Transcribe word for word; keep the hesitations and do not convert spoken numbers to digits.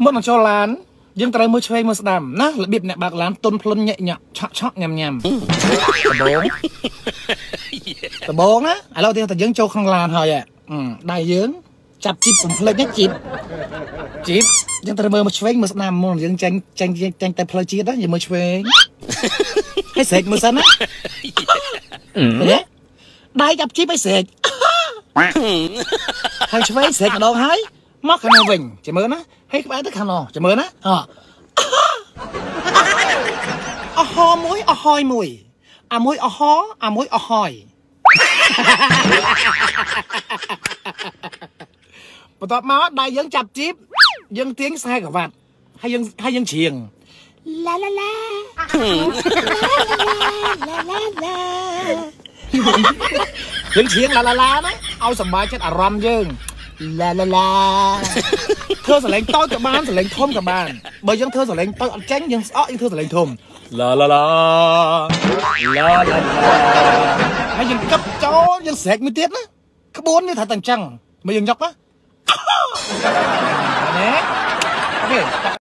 មុននឹងចូលឡានយើងត្រូវមើលឆ្វេងមើលស្ដាំណារបៀបអ្នកបើកឡានទុនភ្លុនញឹកញក់ឆក់ឆក់ញ៉ាំញ៉ាំដបងដបងណាឥឡូវតែយើងចូលក្នុងឡានហើយដៃយើងចាប់ជីបកំភ្លេចណាជីបជីបយើងត្រូវមើលមកឆ្វេងមើលស្ដាំមុនយើងចាញ់ចាញ់ចាញ់តែផ្លូវជាតិណាយើងមើលឆ្វេងឲ្យស្រែកមើលសិនណាដៃចាប់ជីបឲ្យស្រែកហើយឆ្វេងស្រែកម្ដងហើយមកខាងនោះវិញចាំមើលណាហើយក្បែរទៅខាងនោះចាំមើលណាអហោមួយអហយមួយអាមួយអហោអាមួយអហយបន្ទាប់មកដៃយើងចាប់ជីបយើងទាញខ្សែក្រវ៉ាត់ហើយយើងហើយយើងច្រៀងឡាឡាឡាឡាឡាឡាយើងច្រៀងឡាឡាឡាណាឲ្យសប្បាយចិត្តអារម្មណ៍យើងឡាឡាឡាធ្វើសលេងតូចក៏បានសលេងធំក៏បានបើយើងធ្វើសលេងតូចអត់ចាញ់យើងស្អកយើងធ្វើសលេងធំឡាឡាឡាឡាឡាឡាហើយយើងកឹបចូលយើងស្រែកមួយទៀតណាក្បួននេះថាតែអញ្ចឹងមើលយើងញឹកណាណែអូខេ